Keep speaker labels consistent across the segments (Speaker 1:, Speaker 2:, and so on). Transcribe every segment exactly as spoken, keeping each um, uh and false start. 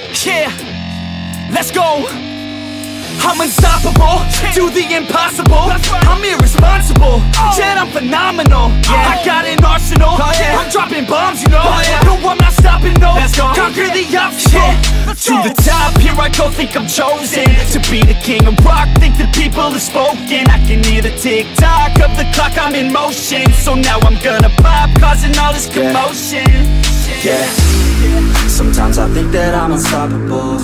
Speaker 1: Yeah, let's go. I'm unstoppable, do the impossible. I'm irresponsible, yet I'm phenomenal. I got an arsenal, I'm dropping bombs, you know. No, I'm not stopping, no. Conquer the obstacle. To the top, here I go, think I'm chosen to be the king of rock, think the people have spoken. I can hear the tick-tock of the clock, I'm in motion. So now I'm gonna pop, causing all this commotion.
Speaker 2: Yeah, sometimes I think that I'm unstoppable.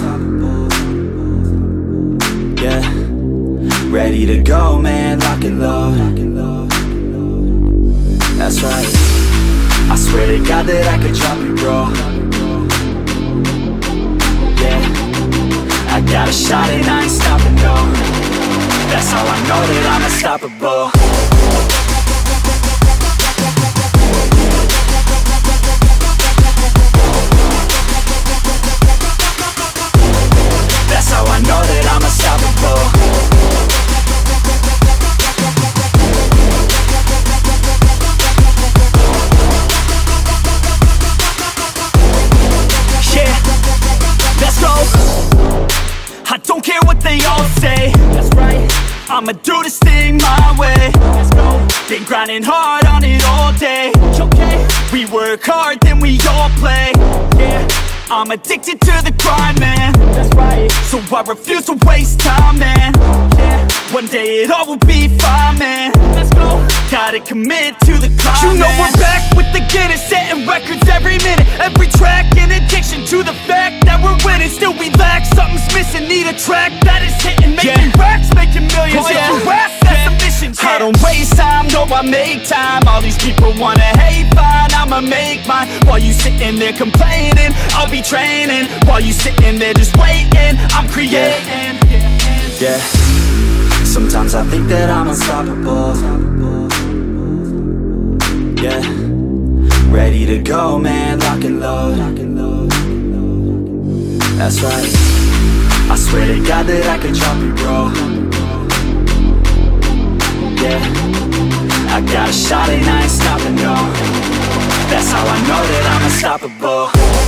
Speaker 2: Yeah, ready to go, man, lock and load. That's right, I swear to God that I could drop you, bro. Yeah, I got a shot and I ain't stopping, no. That's how I know that I'm unstoppable. That's how I know that I'm unstoppable. Yeah, let's go. I don't care what they all say. That's right, I'ma do this thing my way. Let's go. Been grinding hard on it all day. Okay, we work hard, then we all play. Yeah, I'm addicted to the grind, man. That's right, so I refuse to waste time, man. Yeah, one day it all will be fine, man. Let's go. Gotta commit to the climb. You know man. We're back with the Guinness, setting records every minute, every track. In addiction to the fact that we're winning, still we lack something's missing. Need a track that is hitting, making yeah. racks, making millions. Oh, yeah. If you ask, that's yeah. the mission. Yeah. I don't waste time, no, I make time. All these people wanna hate, fine, I'ma make mine. While you sitting there complaining, I'll be training. While you sitting there just waiting, I'm creating. Yeah, yeah. Sometimes I think that I'm unstoppable. Yeah, ready to go, man, lock and load. That's right, I swear to God that I could drop you, bro. Yeah, I got a shot and I ain't stopping, no. That's how I know that I'm unstoppable.